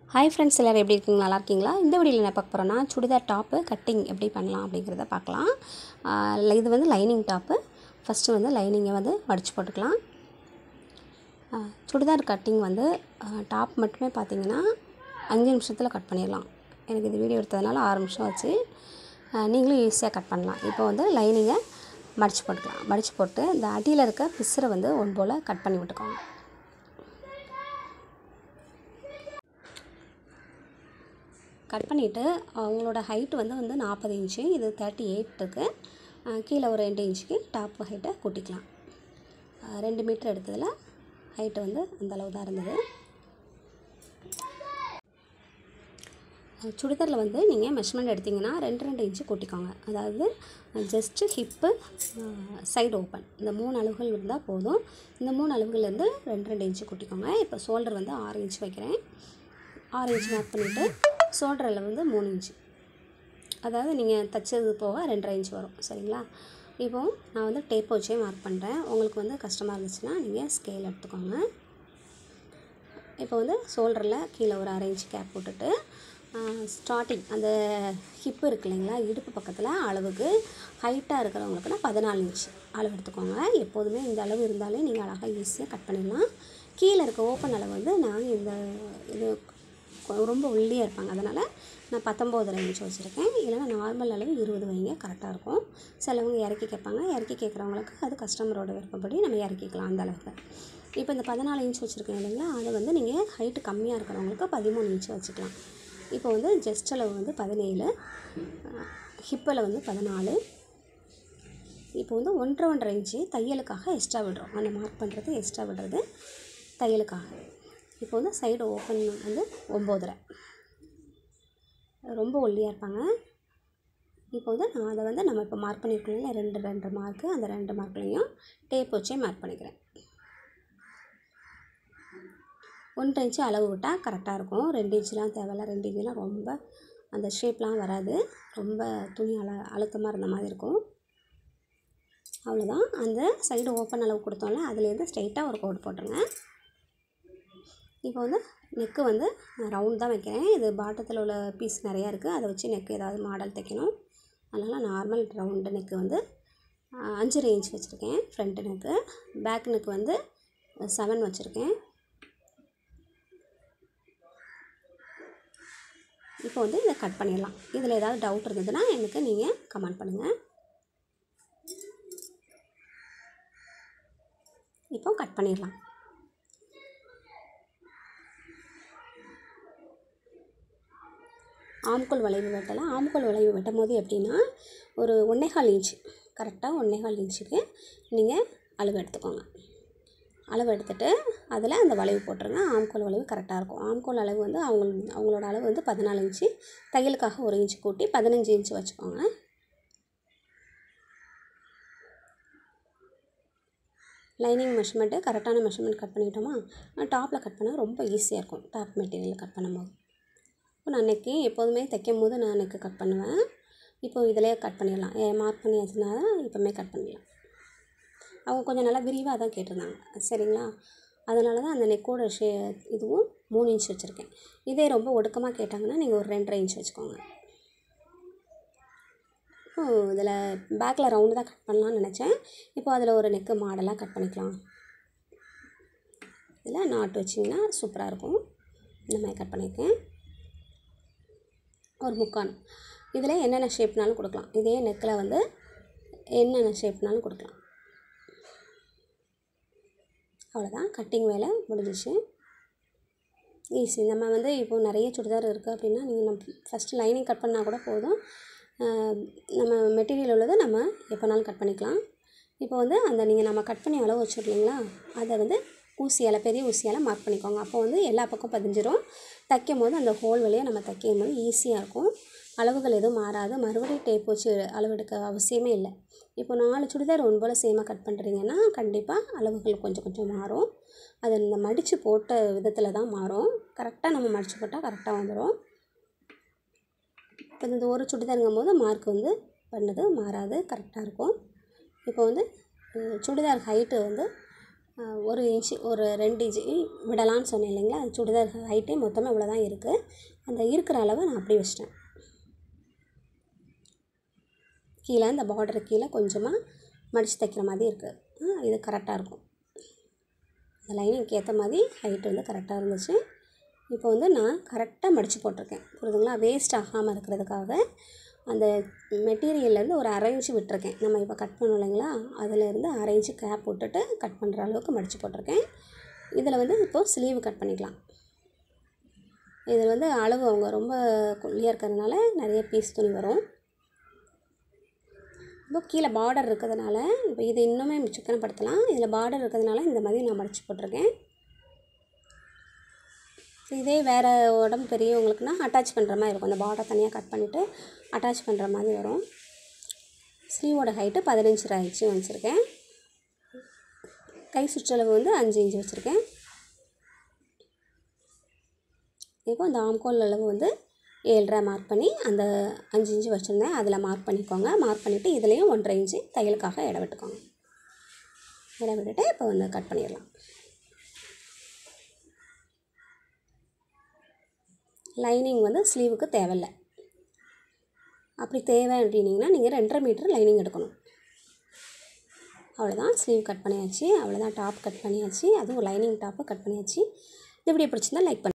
Hi friends, எல்லோரும் எப்படி இருக்கீங்க? நல்லா இருக்கீங்களா? இந்த வீடியோவில் என்ன பார்க்க போகிறோன்னா, சுடிதார் டாப்பு கட்டிங் எப்படி பண்ணலாம் அப்படிங்கிறத பார்க்கலாம். இது வந்து லைனிங் டாப்பு. ஃபஸ்ட்டு வந்து லைனிங்கை வந்து மடித்து போட்டுக்கலாம். சுடிதார் கட்டிங் வந்து டாப் மட்டுமே பார்த்திங்கன்னா 5 நிமிஷத்தில் கட் பண்ணிடலாம். எனக்கு இது வீடியோ எடுத்ததுனால 6 நிமிஷம் ஆச்சு. நீங்களும் ஈஸியாக கட் பண்ணலாம். இப்போ வந்து லைனிங்கை மடித்து போட்டுக்கலாம். மடித்து போட்டு இந்த அடியில் இருக்க பிசுரை வந்து ஒன் போல் கட் பண்ணி விட்டுக்கோங்க. கட் பண்ணிவிட்டு அவங்களோட ஹைட்டு வந்து 40 இன்ச்சு, இது 38 இருக்குது. கீழே ஒரு 2 இன்ச்சுக்கு டாப் ஹைட்டை கூட்டிக்கலாம். 2 மீட்டர் எடுத்ததில் ஹைட்டு வந்து அந்தளவு தான் இருந்தது. சுடிதாரில் வந்து நீங்கள் மெஷர்மெண்ட் எடுத்திங்கன்னா 2 இன்ச்சு கூட்டிக்கோங்க. அதாவது ஜஸ்ட்டு ஹிப்பு, சைடு ஓப்பன், இந்த 3 அளவுகள் இருந்தால் போதும். இந்த 3 அளவுகள்லேருந்து 2 இன்ச்சு கூட்டிக்கோங்க. இப்போ ஷோல்டர் வந்து 6 இன்ச்சு வைக்கிறேன். 6 இன்ச்சு மார்க் பண்ணிவிட்டு ஷோல்டரில் வந்து 3 இன்ச்சு, அதாவது நீங்கள் தைச்சது போக 2.5 இன்ச்சு வரும். சரிங்களா? இப்போது நான் வந்து டேப் வச்சே மார்க் பண்ணுறேன். உங்களுக்கு வந்து கஷ்டமாக இருந்துச்சுன்னா நீங்கள் ஸ்கேல் எடுத்துக்கோங்க. இப்போ வந்து ஷோல்டரில் கீழே ஒரு 1/2 இன்ச்சு கேப் போட்டுட்டு ஸ்டார்டிங் அந்த ஹிப்பு இருக்குது இல்லைங்களா, இடுப்பு பக்கத்தில் அளவுக்கு ஹைட்டாக இருக்கிறவங்களுக்குன்னா 14 இன்ச்சு அளவு எடுத்துக்கோங்க. எப்போதுமே இந்த அளவு இருந்தாலே நீங்கள் அழகாக ஈஸியாக கட் பண்ணிடலாம். கீழே இருக்க ஓப்பன் அளவு வந்து நான் இந்த இது ரொம்ப ஒல்லியாக இருப்பாங்க, அதனால் நான் 19.5 இன்ச்சு வச்சுருக்கேன். இல்லைனா நார்மல் அளவு 20 வைங்க, கரெக்டாக இருக்கும். சிலவங்க இறக்கி கேட்பாங்க. இறக்கி கேட்குறவங்களுக்கு அது கஸ்டமரோட விருப்பப்படி நம்ம இறக்கிக்கலாம் அந்த அளவுக்கு. இப்போ இந்த 14 இன்ச் வச்சுருக்கேன் இல்லைங்களா, அதை வந்து நீங்கள் ஹைட்டு கம்மியாக இருக்கிறவங்களுக்கு 13 இன்ச்சு வச்சுக்கலாம். இப்போ வந்து ஜஸ்ட் அளவு வந்து 17, ஹிப்பில் வந்து 14. இப்போ வந்து 1.5 இன்ச்சு தையலுக்காக எக்ஸ்ட்ரா விடுறோம். அந்த மார்க் பண்ணுறது எக்ஸ்ட்ரா விடுறது தையலுக்காக. இப்போ வந்து சைடு ஓப்பன் வந்து 9.5. ரொம்ப ஒல்லியாக இருப்பாங்க. இப்போ வந்து நான் அதை வந்து நம்ம இப்போ மார்க் பண்ணியிருக்கோம்ல 2 மார்க்கு, அந்த 2 மார்க்லேயும் டேப் வச்சே மார்க் பண்ணிக்கிறேன். 1.5 இன்ச்சு அளவு விட்டால் கரெக்டாக இருக்கும். 2 இன்ச்சுலாம் தேவையில்ல. 2 இன்ச்சுலாம் ரொம்ப அந்த ஷேப்லாம் வராது. ரொம்ப துணி அழுத்தமாக இருந்த மாதிரி இருக்கும். அவ்வளோதான். அந்த சைடு ஓப்பன் அளவு கொடுத்தோம்ல, அதுலேருந்து ஸ்ட்ரைட்டாக ஒரு கோடு போட்டுருங்க. இப்போ வந்து நெக்கு வந்து நான் ரவுண்ட் தான் வைக்கிறேன். இது பாட்டத்தில் உள்ள பீஸ் நிறையா இருக்குது, அதை வச்சு நெக்கு ஏதாவது மாடல் தைக்கணும். அதனால் நார்மல் ரவுண்டு நெக்கு வந்து 5.5 இன்ச் வச்சுருக்கேன் ஃப்ரண்ட் நெக்கு. பேக் நெக்கு வந்து 7 வச்சுருக்கேன். இப்போ வந்து இதை கட் பண்ணிடலாம். இதில் ஏதாவது டவுட் இருந்ததுன்னா எனக்கு நீங்கள் கமெண்ட் பண்ணுங்கள். இப்போ கட் பண்ணிடலாம். ஆம்கோல் வளைவு வெட்டலாம். ஆம்கோல் வளைவு வெட்டும் போது எப்படின்னா ஒரு 1.25 இன்ச்சு, கரெக்டாக 1.25 இன்ச்சுக்கு நீங்கள் அளவு எடுத்துக்கோங்க. அளவு எடுத்துகிட்டு அதில் அந்த வளைவு போட்டுருங்க. ஆம்கோல் வளைவு கரெக்டாக இருக்கும். ஆம்கோல் அளவு வந்து அவங்களோட அளவு வந்து 14 இன்ச்சு, தையலுக்காக 1 இன்ச்சு கூட்டி 15 இன்ச்சு வச்சுக்கோங்க. லைனிங் மெஷர்மெண்ட்டு கரெக்டான மெஷர்மெண்ட் கட் பண்ணிட்டோமா, டாப்பில் கட் பண்ணால் ரொம்ப ஈஸியாக இருக்கும். டாப் மெட்டீரியல் கட் பண்ணும்போது இப்போ நான் நெக்கு எப்போதுமே தைக்கும் போது நான் நெக்கு கட் பண்ணுவேன். இப்போ இதிலே கட் பண்ணிடலாம். மார்க் பண்ணியாச்சுன்னா இப்போமே கட் பண்ணிடலாம். அவங்க கொஞ்சம் நல்லா விரிவாக தான் கேட்டிருந்தாங்க. சரிங்களா? அதனால தான் அந்த நெக்கோட இதுவும் 3 இன்ச் வச்சுருக்கேன். இதே ரொம்ப ஒடுக்கமாக கேட்டாங்கன்னா நீங்கள் ஒரு 2.5 இன்ச் வச்சுக்கோங்க. இதில் பேக்கில் ரவுண்டு தான் கட் பண்ணலான்னு நினச்சேன். இப்போ அதில் ஒரு நெக்கு மாடலாக கட் பண்ணிக்கலாம். இதில் நாட்டு வச்சிங்கன்னா சூப்பராக இருக்கும். இந்த மாதிரி கட் பண்ணியிருக்கேன். ஒரு முக்கான் இதில் என்னென்ன ஷேப்னாலும் கொடுக்கலாம். இதே நெக்கில் வந்து என்னென்ன ஷேப்னாலும் கொடுக்கலாம். அவ்வளோதான், கட்டிங் வேலை முடிஞ்சிச்சு. ஈஸி. நம்ம வந்து இப்போது நிறைய சுடிதார் இருக்குது அப்படின்னா நீங்கள் ஃபஸ்ட்டு லைனிங் கட் பண்ணால் கூட போதும். நம்ம மெட்டீரியல் உள்ளதை நம்ம எப்போனாலும் கட் பண்ணிக்கலாம். இப்போ வந்து அந்த நம்ம கட் பண்ணி அளவு வச்சுருக்கீங்களா, அதை வந்து ஊசியால், பெரிய ஊசியால் மார்க் பண்ணிக்கோங்க. அப்போ வந்து எல்லா பக்கம் பதிஞ்சிரும். தைக்கும் போது அந்த ஹோல் வழியாக நம்ம தைக்கும் போது ஈஸியாக இருக்கும். அளவுகள் எதுவும் மாறாது. மறுபடியும் டேப் வச்சு அளவெடுக்க அவசியமே இல்லை. இப்போ 4 சுடிதார் ஒன்று போல் சேமாக கட் பண்ணுறீங்கன்னா கண்டிப்பாக அளவுகள் கொஞ்சம் கொஞ்சம் மாறும். அது இந்த மடித்து போட்ட விதத்தில் தான் மாறும். கரெக்டாக நம்ம மடித்து போட்டால் கரெக்டாக வந்துடும். இப்போ இந்த ஒரு சுடிதாருங்கும் போது மார்க் வந்து பண்ணது மாறாது, கரெக்டாக இருக்கும். இப்போ வந்து சுடிதார் ஹைட்டு வந்து 1 இன்ச்சு ஒரு 2 இன்ச்சு விடலான்னு சொன்னேன் இல்லைங்களா, சுடிதார் ஹைட்டே மொத்தமாக இவ்வளோ தான் இருக்குது. அந்த இருக்கிற அளவை நான் அப்படியே வச்சிட்டேன். கீழே இந்த பார்டரு கீழே கொஞ்சமாக மடித்து தைக்கிற மாதிரி இருக்குது. இது கரெக்டாக இருக்கும். இந்த லைனிங்க்கு ஏற்ற மாதிரி ஹைட் வந்து கரெக்டாக இருந்துச்சு. இப்போ வந்து நான் கரெக்டாக மடித்து போட்டிருக்கேன். புரியுதுங்களா? வேஸ்ட் ஆகாமல் இருக்கிறதுக்காக அந்த மெட்டீரியல்லேருந்து ஒரு 1/2 இன்ச்சு விட்டுருக்கேன். நம்ம இப்போ கட் பண்ணோம் இல்லைங்களா, அதிலேருந்து 1/2 இன்ச்சு கேப் விட்டுட்டு கட் பண்ணுற அளவுக்கு மடித்து போட்டிருக்கேன். இதில் வந்து இப்போது ஸ்லீவ் கட் பண்ணிக்கலாம். இதில் வந்து அளவு அவங்க ரொம்ப குள்ளியாக இருக்கிறதுனால நிறைய பீஸ் துணி வரும். இப்போ கீழே பார்டர் இருக்கிறதுனால இப்போ இது இன்னுமே சிக்கனப்படுத்தலாம். இதில் பார்டர் இருக்கிறதுனால இந்த மாதிரி நான் மடித்து போட்டிருக்கேன். இதே வேறு உடம்பு பெரியவங்களுக்குனா அட்டாச் பண்ணுற மாதிரி இருக்கும். அந்த பார்டர் தனியாக கட் பண்ணிவிட்டு அட்டாச் பண்ணுற மாதிரி வரும். ஸ்லீவோட ஹைட்டு 15 இன்ச்சு வச்சுருக்கேன். கை சுற்றளவு வந்து 5 இன்ச்சு வச்சுருக்கேன். இப்போ இந்த ஆம்கோல் அளவு வந்து 7.5 மார்க் பண்ணி அந்த 5 இன்ச்சு வச்சுருந்தேன், அதில் மார்க் பண்ணிக்கோங்க. மார்க் பண்ணிவிட்டு இதுலேயும் 1.5 இன்ச்சு தையலுக்காக இடம் விட்டுக்கோங்க. இடம் விட்டுட்டு இப்போ வந்து கட் பண்ணிடலாம். லைனிங் வந்து ஸ்லீவுக்கு தேவையில்லை. அப்படி தேவை அப்படின்னிங்கன்னா நீங்கள் 2.5 மீட்டர் லைனிங் எடுக்கணும். அவ்வளோதான், ஸ்லீவ் கட் பண்ணியாச்சு. அவ்வளோதான், டாப் கட் பண்ணியாச்சு. அதுவும் லைனிங் டாப்பு கட் பண்ணியாச்சு. இந்த வீடியோ பிடிச்சிருந்தா லைக் பண்ணுங்கள்.